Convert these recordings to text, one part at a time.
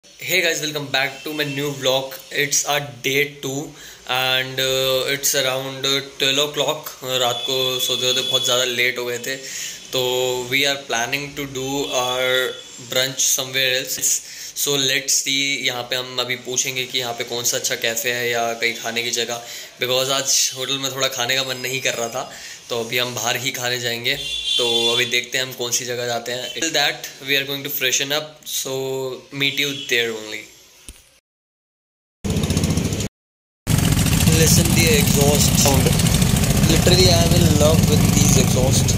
Hey guys, welcome back to my new vlog. It's our day 2 and it's around 12 o'clock. रात को सोते होते बहुत ज़्यादा लेट हो गए थे, तो we are planning to do our brunch somewhere else. So let's see. यहाँ पे हम अभी पूछेंगे कि यहाँ पे कौन सा अच्छा कैफ़े है या कहीं खाने की जगह, बिकॉज आज होटल में थोड़ा खाने का मन नहीं कर रहा था, तो अभी हम बाहर ही खाने जाएंगे। तो अभी देखते हैं हम कौन सी जगह जाते हैं। Till that we are going to freshen up, so meet you there only. Listen the exhaust sound. Literally I am in love with these exhaust.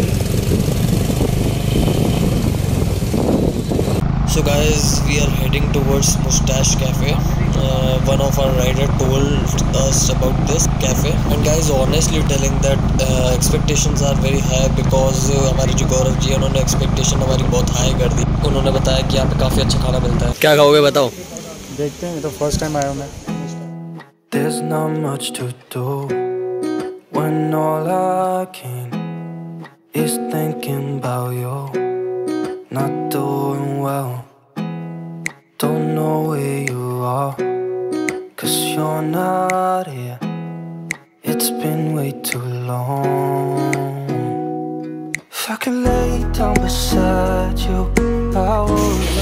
So guys, we are heading towards Mustache Cafe. One of our rider told us about this cafe, and guys, honestly telling that expectations are very high because हमारे जो गौरव जी उन्होंने expectation हमारी बहुत high कर दी। उन्होंने बताया कि यहाँ पे काफ़ी अच्छा खाना मिलता है। क्या खाओगे बताओ? देखते हैं, तो फर्स्ट टाइम आया हूँ मैं। There's not much to do when all I can is thinking about you. Not doing well, don't know where you are, 'cause you're not here. It's been way too long. If I could lay down beside you, I would.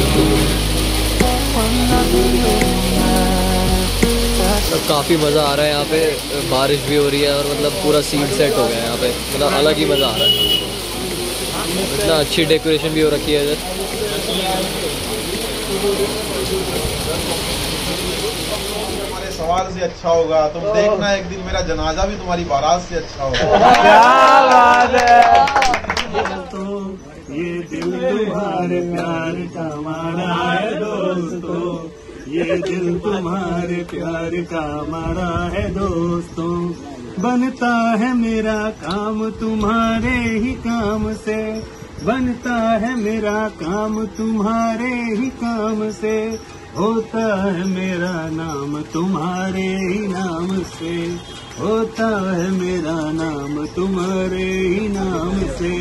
When nothing really matters. तो काफ़ी मज़ा आ रहा है यहाँ पे, बारिश भी हो रही है और मतलब पूरा सीन सेट हो गया है यहाँ पे, मतलब अलग ही मज़ा आ रहा है। इतना अच्छी डेकोरेशन भी हो रखी है इधर। तुम्हारे सवाल से अच्छा होगा, तुम देखना एक दिन मेरा जनाजा भी तुम्हारी बारात से अच्छा होगा। क्या बात है। तो ये दिल तुम्हारे प्यार का मारा है दोस्तों, ये दिल तुम्हारे प्यार का मारा है दोस्तों। बनता है मेरा काम तुम्हारे ही काम से, बनता है मेरा काम तुम्हारे ही काम से, होता है मेरा नाम तुम्हारे ही नाम से, होता है मेरा नाम तुम्हारे ही नाम से।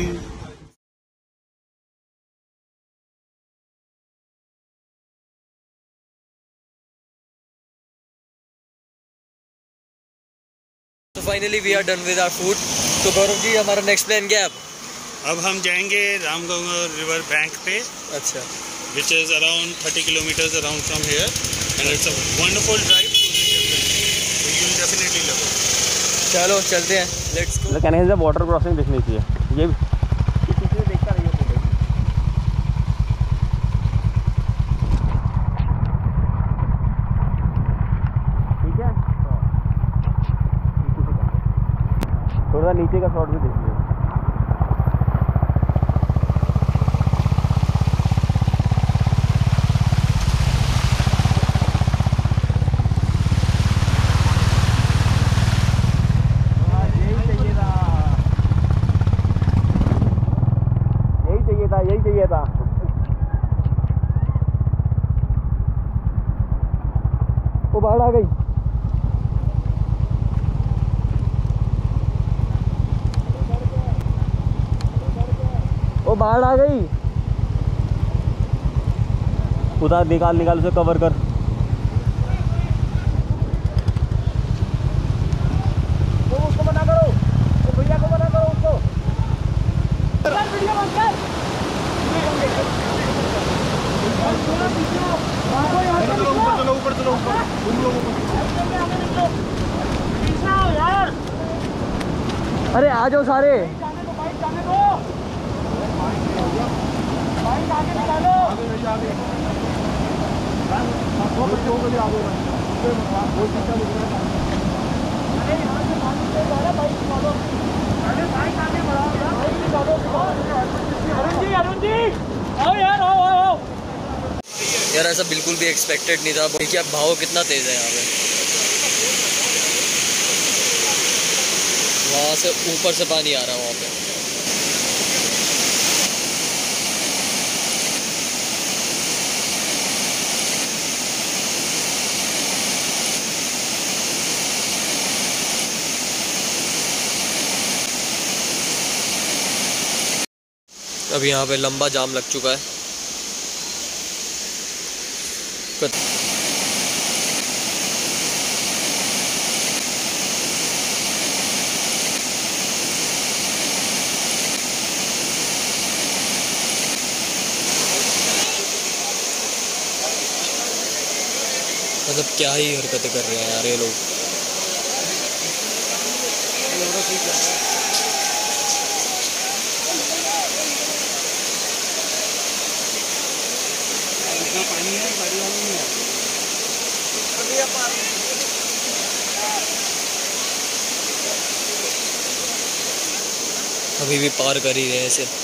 तो finally we are done with our food. तो गौरव जी, हमारा नेक्स्ट प्लान क्या है अब हम जाएंगे रामगंगा रिवर बैंक पे, अच्छा, which is around 30 kilometers around from here, and it's a wonderful drive to Indian country. So you'll definitely love it. चलो चलते हैं, लेट्स गो। कहने से वाटर क्रॉसिंग दिखनी चाहिए, ये भी देखता रहिए ठीक है। थोड़ा नीचे का शॉट भी देखिए। यही चाहिए था। वो बाढ़ आ गई। वो बाढ़ आ गई। उतार, निकाल निकाल उसे, कवर कर। तो उसको मना करो, तो भैया को मना करो उसको। वीडियो बंद कर। ऊपर चलो ऊपर। अरे आ जाओ सारे। यार ऐसा बिल्कुल भी एक्सपेक्टेड नहीं था। देखिए अब भाव कितना तेज़ है यहाँ पे, वहाँ से ऊपर से पानी आ रहा है वहाँ पे। अब यहाँ पे लंबा जाम लग चुका है। मतलब क्या ही हरकतें कर रहे हैं यार ये लोग। अभी भी पार कर ही रहे हैं इसे।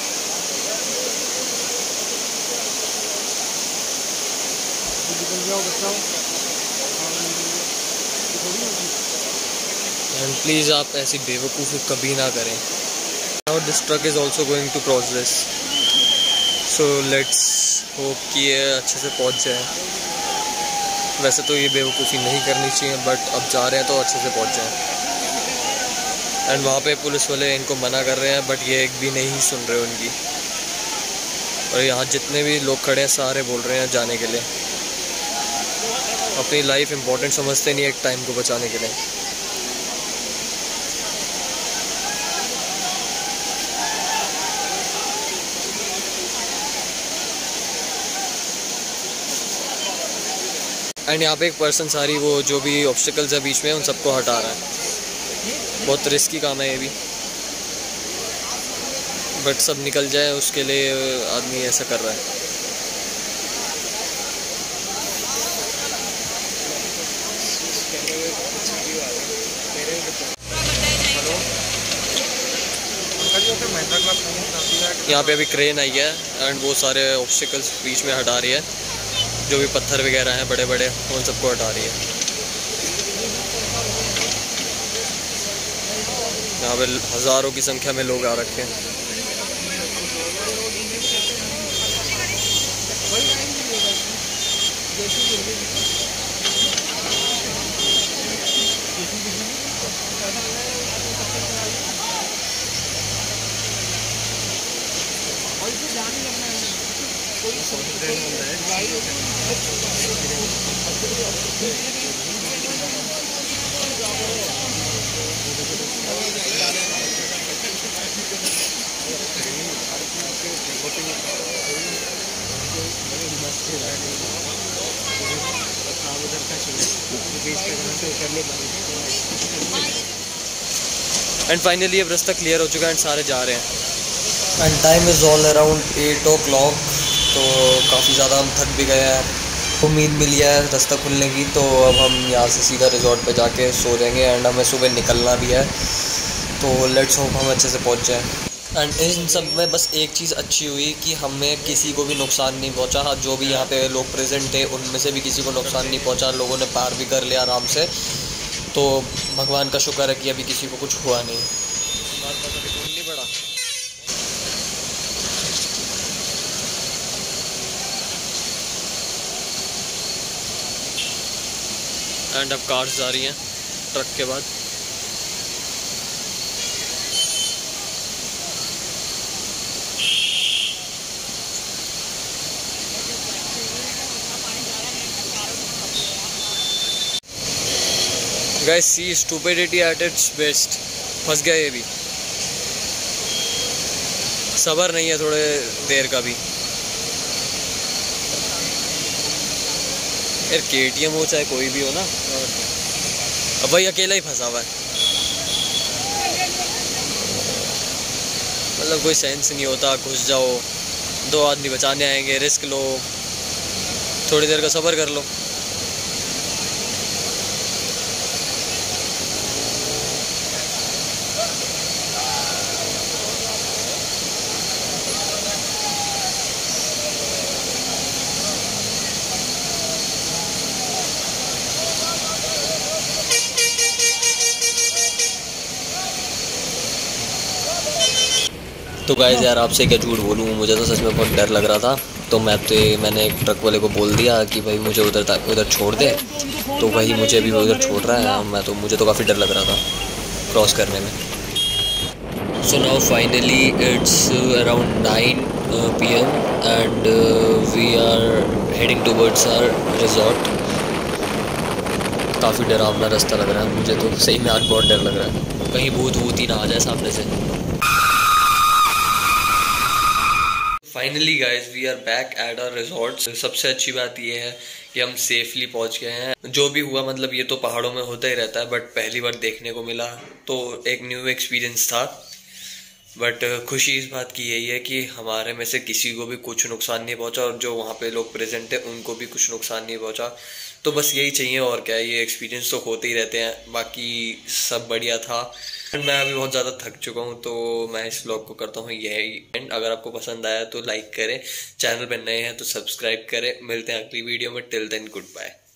एंड प्लीज़ आप ऐसी बेवकूफ़ी कभी ना करें। Now this truck is also going to cross this, so let's hope कि ये अच्छे से पहुंच जाए। वैसे तो ये बेवकूफ़ी नहीं करनी चाहिए, बट अब जा रहे हैं तो अच्छे से पहुंच जाए। एंड वहाँ पे पुलिस वाले इनको मना कर रहे हैं, बट ये एक भी नहीं सुन रहे उनकी। और यहाँ जितने भी लोग खड़े हैं सारे बोल रहे हैं जाने के लिए। अपनी लाइफ इम्पोर्टेंट समझते नहीं एक टाइम को बचाने के लिए। एंड यहाँ पे एक पर्सन सारी वो जो भी ऑब्स्टिकल्स है बीच में उन सबको हटा रहा है। बहुत रिस्की काम है ये भी, बट सब निकल जाए उसके लिए आदमी ऐसा कर रहा है। यहाँ पे अभी क्रेन आई है एंड वो सारे ऑब्स्टिकल्स बीच में हटा रही है, जो भी पत्थर वगैरह हैं बड़े बड़े उन सबको हटा रही है। यहाँ पे हज़ारों की संख्या में लोग आ रखे हैं। एंड फाइनली अब रास्ता क्लियर हो चुका है एंड सारे जा रहे हैं। And time is all around 8 o'clock, तो काफ़ी ज़्यादा हम थक भी गए हैं। उम्मीद मिली है रास्ता खुलने की, तो अब हम यहाँ से सीधा रिजॉर्ट पे जाके सो जाएंगे। एंड हमें सुबह निकलना भी है, तो लेट्स होप हम अच्छे से पहुँच जाएँ। एंड इन सब में बस एक चीज़ अच्छी हुई कि हमें किसी को भी नुकसान नहीं पहुंचा। हाँ, जो भी यहाँ पे लोग प्रेजेंट थे उनमें से भी किसी को नुकसान नहीं पहुंचा। लोगों ने पार भी कर लिया आराम से, तो भगवान का शुक्र है कि अभी किसी को कुछ हुआ नहीं। बड़ा एंड अब कार्स जा रही हैं ट्रक के बाद। Guys see stupidity at its best. फंस गया ये भी, सब्र नहीं है थोड़े देर का भी। यार KTM हो चाहे कोई भी हो ना, अब भाई अकेला ही फंसा हुआ है। मतलब कोई सेंस नहीं होता, घुस जाओ, 2 आदमी बचाने आएंगे, रिस्क लो, थोड़ी देर का सब्र कर लो। तो गाइस यार आपसे क्या झूठ बोलूँ, मुझे तो सच में बहुत डर लग रहा था। तो मैंने एक ट्रक वाले को बोल दिया कि भाई मुझे उधर छोड़ दे, तो वही मुझे भी उधर छोड़ रहा है। मुझे तो काफ़ी डर लग रहा था क्रॉस करने में। So now finally it's around 9 PM and we are heading towards our resort. काफ़ी डरावना रास्ता लग रहा है मुझे तो, सही में आज बहुत डर लग रहा है, कहीं भूत ही ना आ जाए सामने से। Finally guys we are back at our resort. सबसे अच्छी बात ये है कि हम सेफली पहुंच गए हैं। जो भी हुआ मतलब ये तो पहाड़ों में होता ही रहता है, बट पहली बार देखने को मिला तो एक न्यू एक्सपीरियंस था। बट खुशी इस बात की यही है कि हमारे में से किसी को भी कुछ नुकसान नहीं पहुंचा और जो वहाँ पे लोग प्रेजेंट थे उनको भी कुछ नुकसान नहीं पहुंचा। तो बस यही चाहिए और क्या है, ये एक्सपीरियंस तो होते ही रहते हैं। बाकी सब बढ़िया था। मैं अभी बहुत ज़्यादा थक चुका हूँ तो मैं इस व्लॉग को करता हूँ यही एंड। अगर आपको पसंद आया तो लाइक करें, चैनल पर नए हैं तो सब्सक्राइब करें। मिलते हैं अगली वीडियो में। Till then good bye.